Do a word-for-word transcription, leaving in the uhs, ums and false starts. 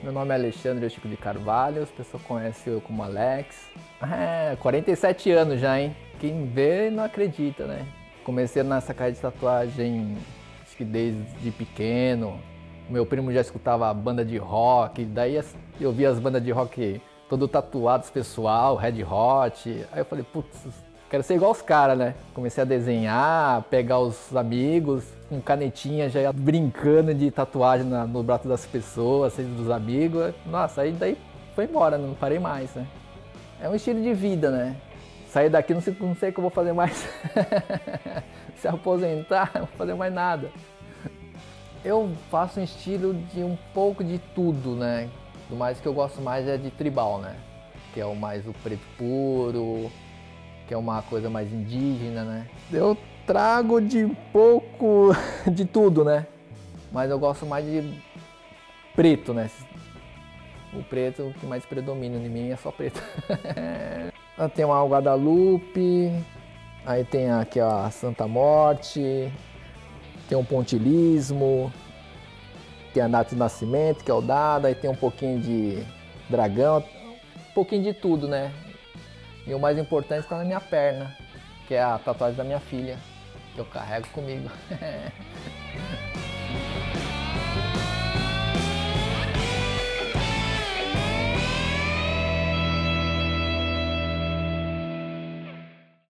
Meu nome é Alexandre Chico de Carvalho, as pessoas conhecem eu como Alex. É, quarenta e sete anos já, hein? Quem vê não acredita, né? Comecei nessa carreira de tatuagem, acho que desde pequeno. Meu primo já escutava banda de rock, daí eu via as bandas de rock todo tatuados pessoal, Red Hot. Aí eu falei, putz, quero ser igual os caras, né? Comecei a desenhar, pegar os amigos, com canetinha, já ia brincando de tatuagem na, no braço das pessoas, seja dos amigos. Nossa, aí daí foi embora, não parei mais, né? É um estilo de vida, né? Sair daqui, não sei, não sei o que eu vou fazer mais. Se aposentar, não vou fazer mais nada. Eu faço um estilo de um pouco de tudo, né? Do mais que eu gosto mais é de tribal, né? Que é o mais o preto puro, que é uma coisa mais indígena, né? Eu trago de um pouco de tudo, né? Mas eu gosto mais de preto, né? O preto, o que mais predomina em mim é só preto. Tem uma Guadalupe, aí tem aqui a Santa Morte, tem um pontilismo, tem a data de nascimento, que é o dado, aí tem um pouquinho de dragão, um pouquinho de tudo, né? E o mais importante está na minha perna, que é a tatuagem da minha filha, que eu carrego comigo.